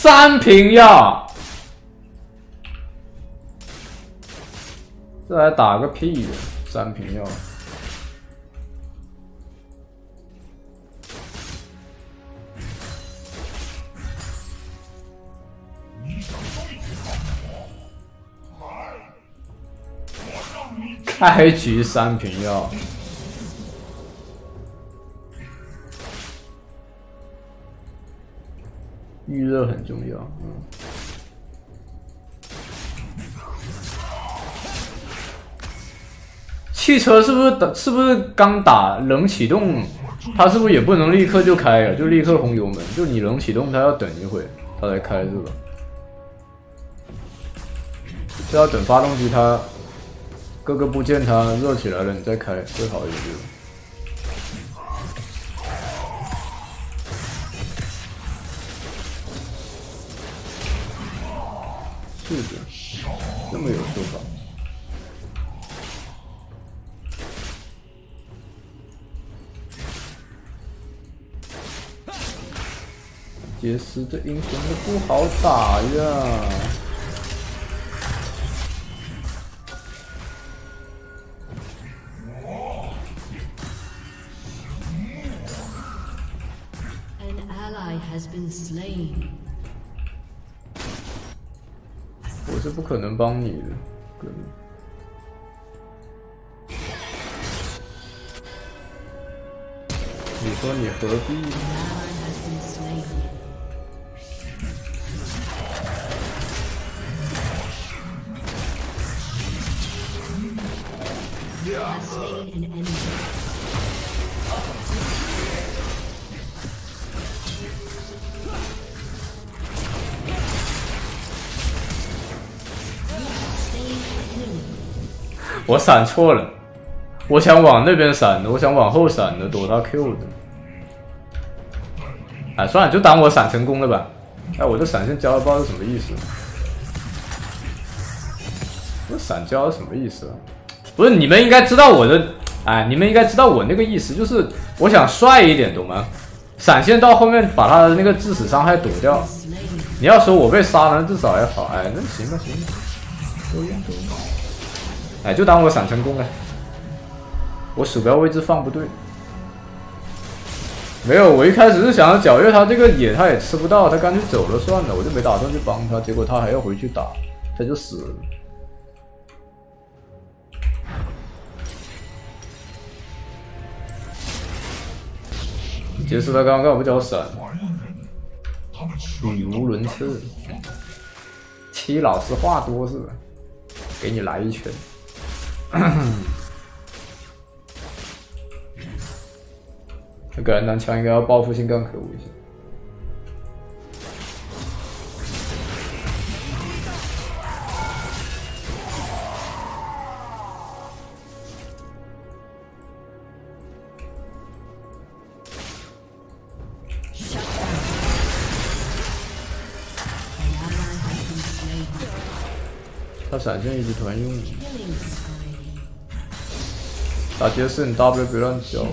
3瓶药，这还打个屁呀！3瓶药。 开局3瓶药，预热很重要。汽车是不是刚打冷启动？它是不是也不能立刻就开啊？就立刻轰油门？就你冷启动，它要等一会，它才开是吧？就要等发动机它。 各个部件它热起来了，你再开最好一点。是的，这么有说法。杰斯这英雄都不好打呀。 Has been slain. 我是不可能帮你的，哥。你说你何必？我闪错了，我想往那边闪的，我想往后闪的，躲他 Q 的。哎，算了，就当我闪成功了吧。哎，我这闪现交不知道是什么意思。这闪交是什么意思啊？不是，你们应该知道我的，哎，你们应该知道我那个意思，就是我想帅一点，懂吗？闪现到后面把他的那个致死伤害躲掉。你要说我被杀了，至少也好，哎，那行吧，行吧，都用。 哎，就当我闪成功了，我鼠标位置放不对。没有，我一开始是想要皎月他这个野他也吃不到，他干脆走了算了，我就没打算去帮他，结果他还要回去打，他就死了。杰斯他刚刚不叫我闪，语无伦次，七老师话多是吧？给你来一拳。这个人拿枪应该要报复性更可恶一些。他闪现一级团用，打杰斯你 W 别乱交。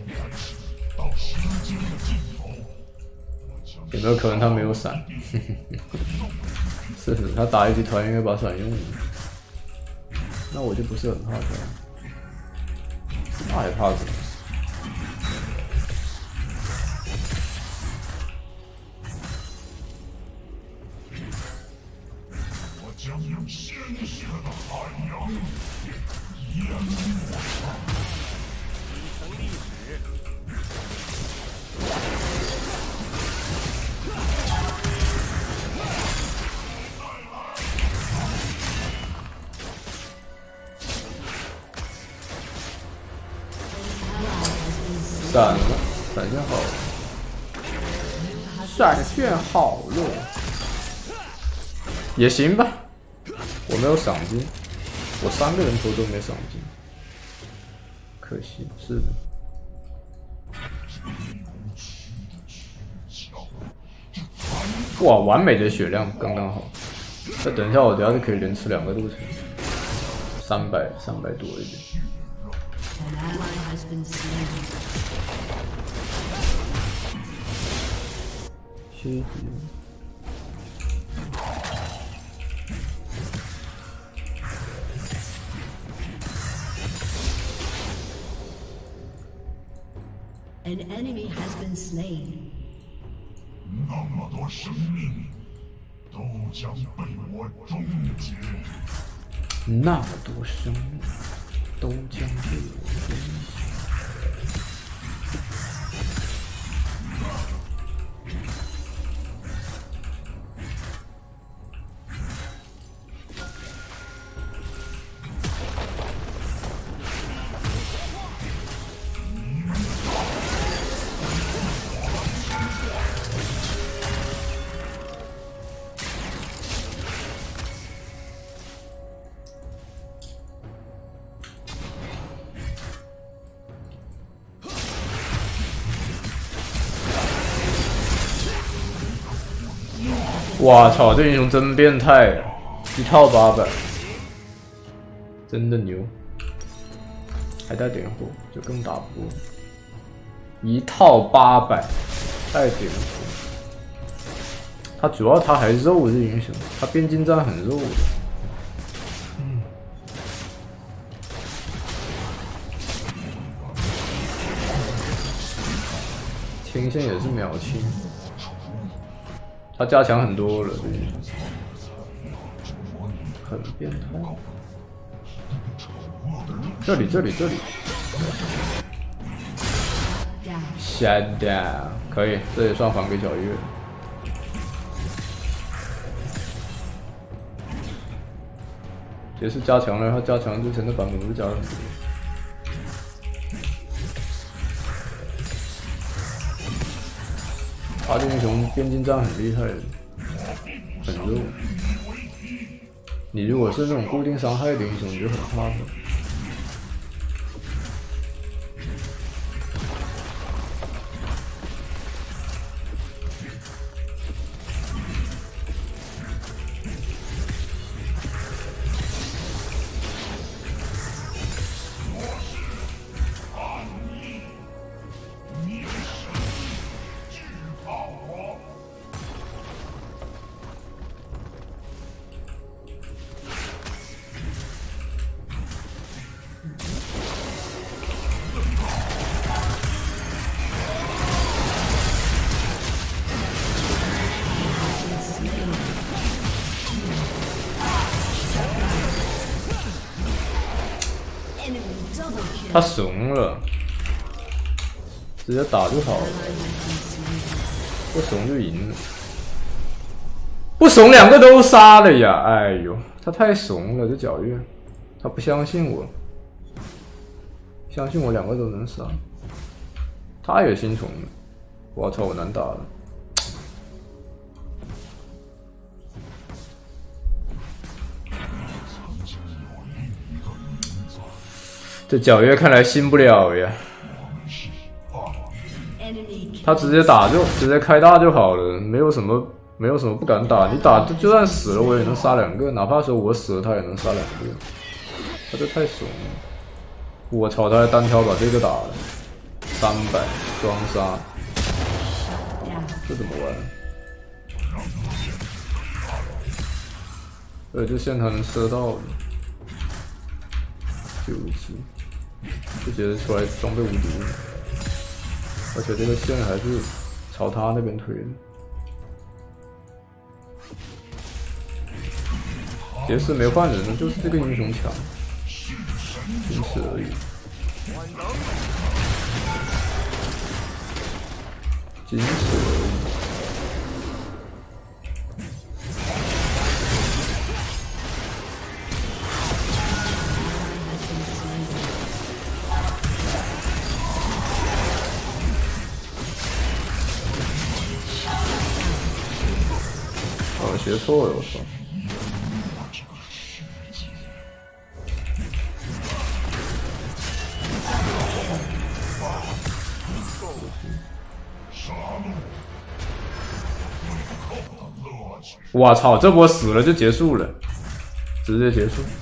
有没有可能他没有闪？是他打一级团应该把闪用了，那我就不是很怕他，那还怕什么？ 将用鲜血的海洋淹没。一层历史。 闪了，闪现好了，闪现好了，也行吧。 我没有赏金，我3个人头都没赏金，可惜。是的。哇，完美的血量刚刚好。那等一下，我等下就可以连吃2个路程，300多一点。谢谢。 An enemy has been slain. 那么多生命都将被我终结。 那么多生命都将被我终结。 哇操！这英雄真变态啊！1套800，真的牛，还带点火，就更打不过。1套800，带点火。他主要他还肉这英雄，他边境战很肉的。清线也是秒清。 他加强很多了，很变态。这里，shut down， 可以，这也算还给小月。也是加强了，他加强之前的版本不是加了很多。 他这英雄边境战很厉害的，很肉。你如果是那种固定伤害的英雄，你就很怕他。他怂了，直接打就好了，不怂就赢了，不怂2个都杀了呀！哎呦，他太怂了，这皎月，他不相信我，相信我2个都能杀，他也心宠了，我操，我难打了。 这皎月看来信不了呀，他直接打就直接开大就好了，没有什么不敢打，你打就算死了我也能杀2个，哪怕说我死了他也能杀2个，他这太怂了，我操，他还单挑把这个打了，300双杀，这怎么玩？这线他能射到9级。 就觉得出来装备无敌，而且这个线还是朝他那边推的。杰斯没换人呢，就是这个英雄强，仅此而已。仅此而已。 学错了，我操！我操，这波死了就结束了，直接结束。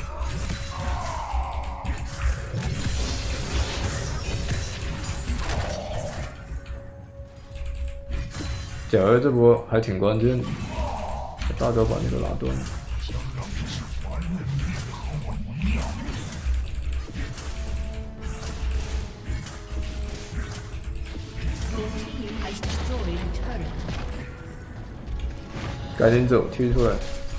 皎月这波还挺关键的。 大招把那个拉断了， 赶紧走，踢出来。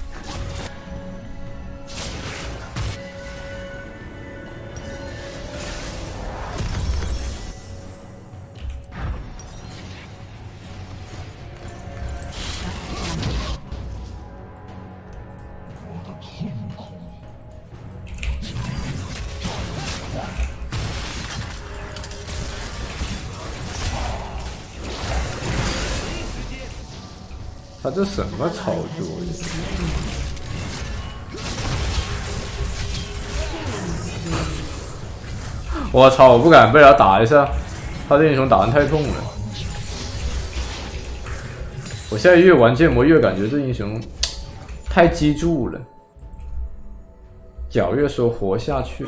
他这什么操作呀？我操！我不敢被他打一下，他这英雄打得太痛了。我现在越玩剑魔越感觉这英雄太激住了。皎月说活下去。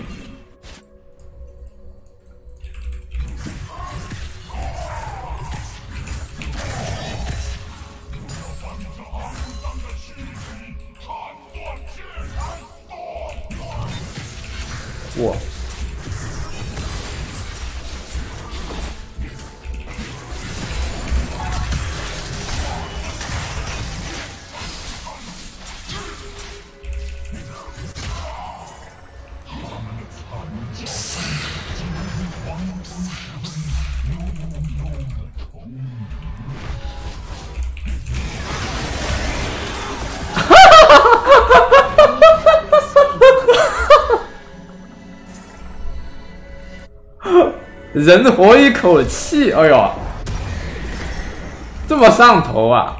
哇！人活一口气，哎呦，这么上头啊！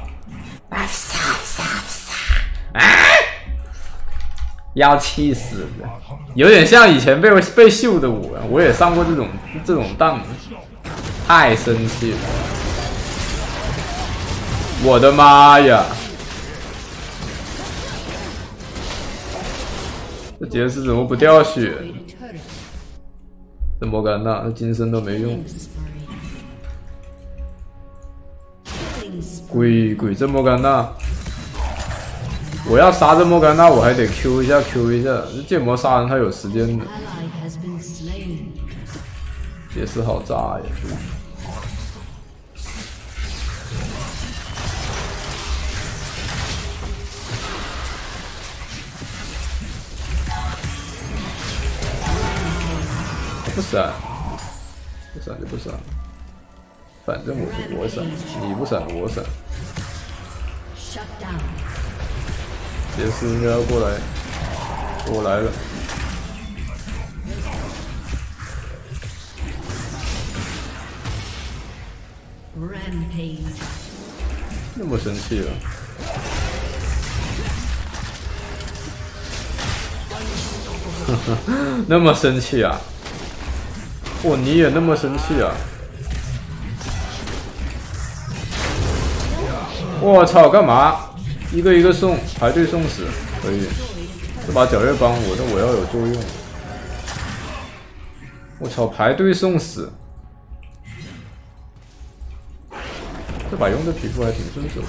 要气死了，有点像以前被秀的我也上过这种当，太生气了！我的妈呀！这杰斯怎么不掉血？这莫甘娜，这金身都没用。鬼这莫甘娜，我要杀这莫甘娜，我还得 Q 一下。这剑魔杀人他有时间的。杰斯好炸呀！不闪就不闪，反正我闪，你不闪我闪。杰斯应该要过来，我来了。那么生气了。那么生气啊！哦，你也那么生气啊！我操，干嘛？一个一个送，排队送死，可以。这把皎月帮我，但我要有作用。我操，排队送死！这把用的皮肤还挺顺手。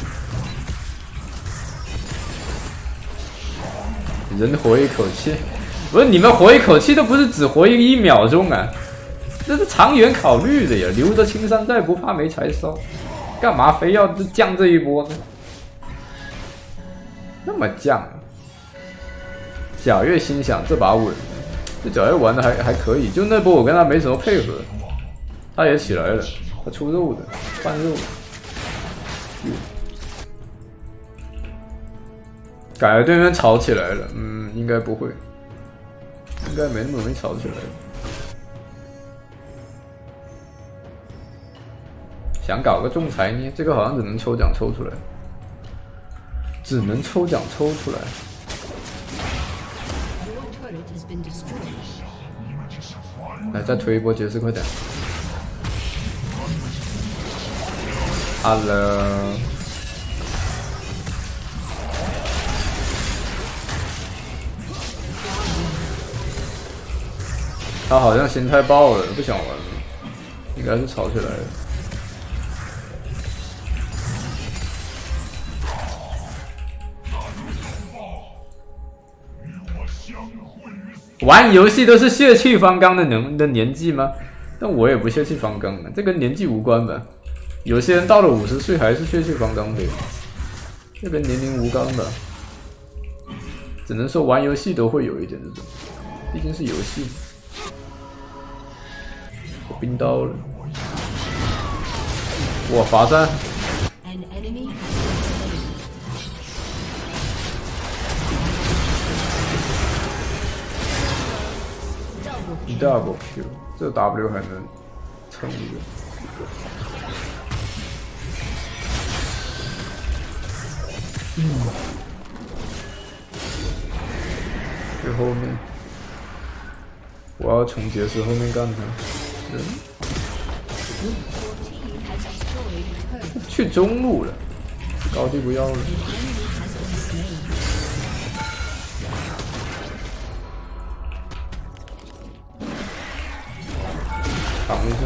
人活一口气，不是你们活一口气都不是只活1秒钟啊！这是长远考虑的呀，留着青山在，不怕没柴烧。干嘛非要降这一波呢？那么降、啊，皎月心想这把稳，这皎月玩的还可以，就那波我跟他没什么配合，他也起来了，他出肉的，换肉的。感觉对面吵起来了，应该不会，应该没那么容易吵起来。想搞个仲裁呢，这个好像只能抽奖抽出来，来，再推一波杰斯，快点 ！Hello， 他好像心态爆了，不想玩了，应该是吵起来了。玩游戏都是血气方刚的年纪吗？但我也不血气方刚啊，这跟年纪无关吧。有些人到了50岁还是血气方刚的， 这个年龄无刚吧，只能说玩游戏都会有一点这种，毕竟是游戏。我冰刀了，我罚站。 An enemy has been slain. Double Q， 这 W 还能撑一个。最后面，我要从杰斯后面干他。去中路了，高地不要了。挡一下。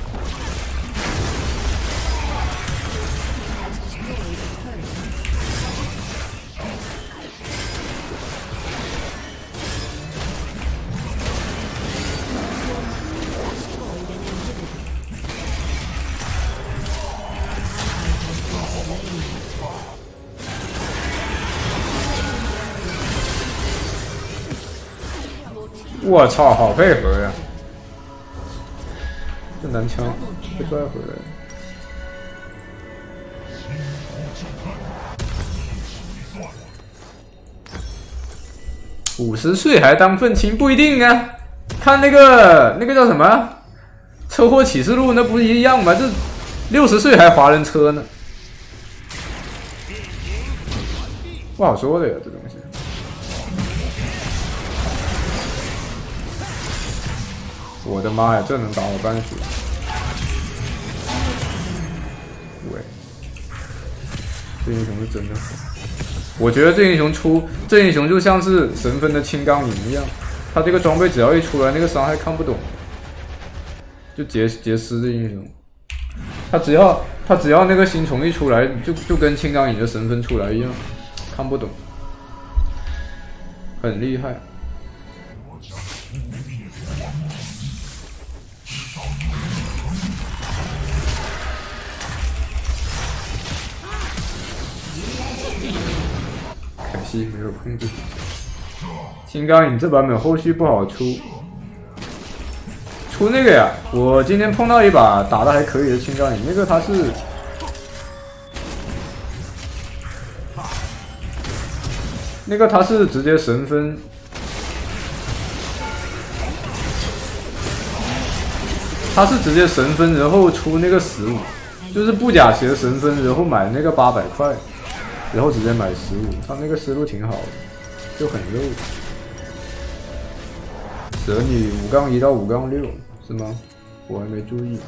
我操，好配合呀！这男枪被拽回来。50岁还当愤青不一定啊，看那个叫什么车祸启示录，那不是一样吗？这60岁还划人车呢，不好说的呀，这东西。 我的妈呀，这能打我半血！喂，这英雄是真的好。我觉得这英雄就像是神分的青钢影一样，他这个装备只要一出来，那个伤害看不懂。就杰斯这英雄，他只要那个新虫一出来，就跟青钢影的神分出来一样，看不懂，很厉害。 可惜没有控制。青钢影这版本后续不好出，出那个呀！我今天碰到一把打的还可以的青钢影，那个他是，直接神分，他是直接神分，然后出那个15，就是布甲鞋神分，然后买那个800块。 然后直接买15，他那个思路挺好的，就很肉。蛇女5-1到5-6是吗？我还没注意，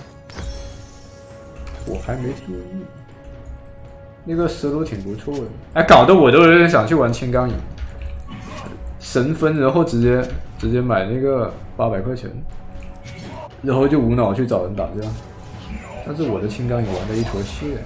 那个思路挺不错的。哎，搞得我都有点想去玩青钢影，神分，然后直接买那个800块钱，然后就无脑去找人打架。但是我的青钢影玩的一坨血。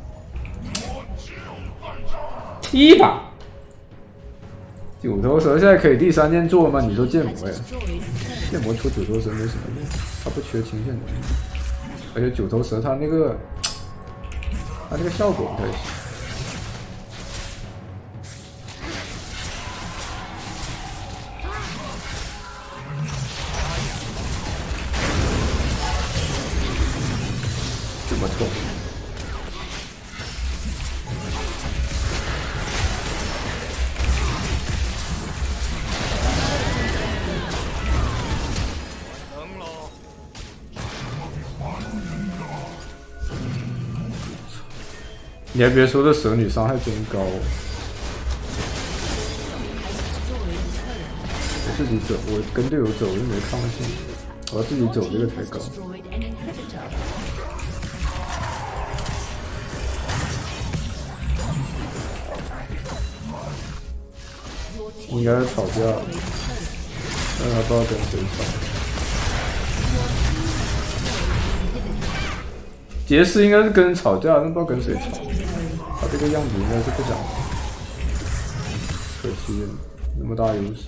一把九头蛇现在可以第3件做吗？你说剑魔呀？剑魔出九头蛇没什么用，他不缺清线的，而且九头蛇他那个效果不太行。这么痛。 你还别说，这蛇女伤害真高。我自己走，我跟队友走就没抗性，我要自己走这个才高。应该是吵架了，但是他不知道跟谁吵。杰斯应该是跟人吵架，但不知道跟谁吵。他这个样子应该是不想，可惜了，那么大优势。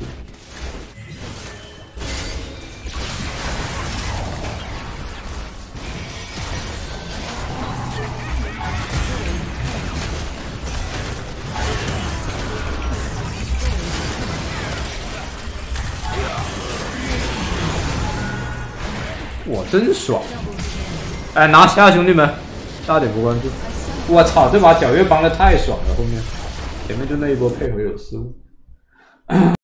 哇，真爽！哎，拿下兄弟们，大点波关注！我操，这把皎月帮的太爽了，后面前面就那一波配合有失误。